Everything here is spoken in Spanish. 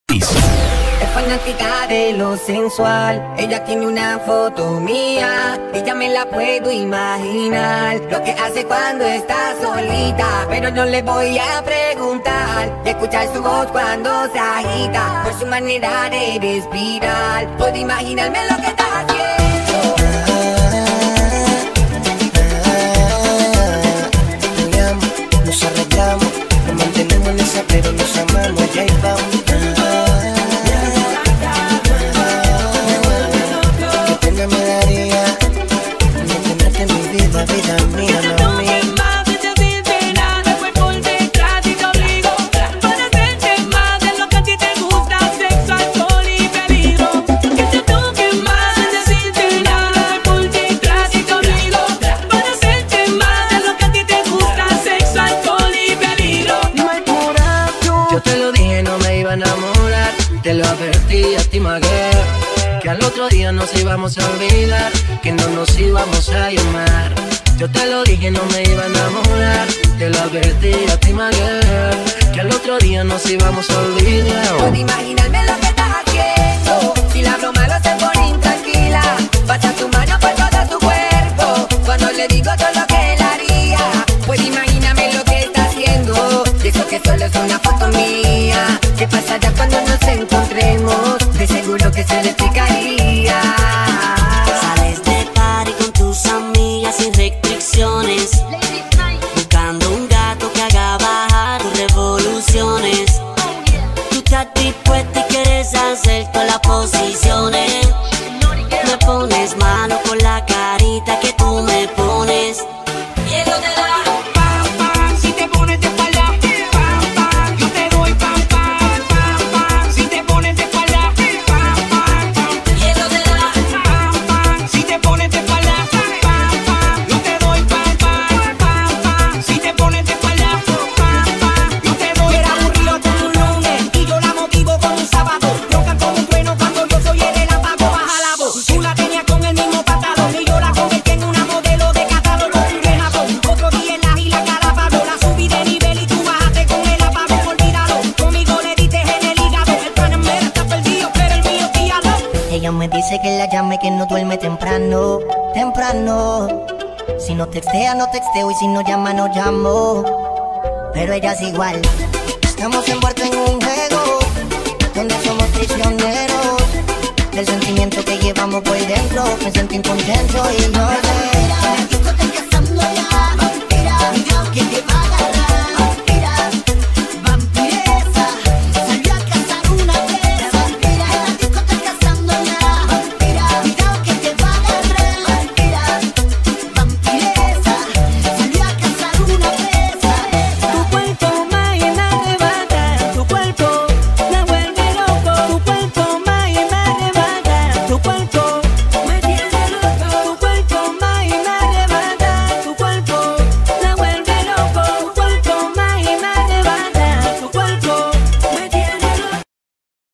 Es fanática de lo sensual. Ella tiene una foto mía y ya me la puedo imaginar. Lo que hace cuando está solita, pero no le voy a preguntar. Y escuchar su voz cuando se agita, por su manera de respirar. Puedo imaginarme lo que está haciendo. Nos arreglamos, nos mantenemos en esa, pero nos amamos. Ya vamos. Vida mía, no mía. Más de decirte nada, voy por detrás y te obligo para hacerte más de lo que a ti te gusta, sexo, alcohol y peligro. Que te toque más de decirte nada, voy por detrás y te obligo para hacerte más de lo que a ti te gusta, sexo, alcohol y peligro. Mal corazón. Yo te lo dije, no me iba a enamorar. Te lo advertí a ti, Maguer, que al otro día nos íbamos a olvidar, que no nos íbamos a llamar. Yo te lo dije, no me iba a enamorar. Te lo advertí a ti, Maguer, que al otro día nos íbamos a olvidar. Puedo imaginarme lo que estás haciendo. Si la broma lo se pone intranquila, pasa tu mano por todo tu cuerpo. Cuando le digo todo lo que él haría, puedo imaginarme lo que está haciendo. Y eso que solo es una foto mía. ¿Qué pasará cuando nos encontremos? De seguro que se le explicaría. Sales de party con tus amigas sin restricciones, buscando un gato que haga bajar tus revoluciones. Tú estás dispuesta y quieres hacer todas las posiciones. Me pones malo con la carita que tú me pones. Y eso te da Pam, pam, si te pones de espalda. Pam, pam, yo te doy pam, pam, pam, pam. Si te pones de espalda. Pam, pam, pam. y eso te da Pam, pam, si te pones de espalda. Pam, pam, yo te doy pam, pam, pam, pam. Si te pones de espalda. Pam, pam, yo te doy. Era aburrido con un lunes y yo la motivo con un sábado. Roncan con un trueno cuando yo soy el relámpago. Baja la voz. Tú la tenías con el mismo pantalón y yo la convertí en una modelo de catálogo. Un de Japón, otro día en la isla Galápagos. La subí de nivel y tú bajaste con el apagón. Olvídalo, conmigo le diste en el hígado. El Panamera está perdido, pero el mío guíalo. Ella me dice que la llame, que no duerme temprano, temprano. Si no textea, no texteo, y si no llama, no llamo. Pero ella es igual. Estamos envueltos en un juego donde somos prisioneros del sentimiento que llevamos por dentro. Me siento incontento y no sé.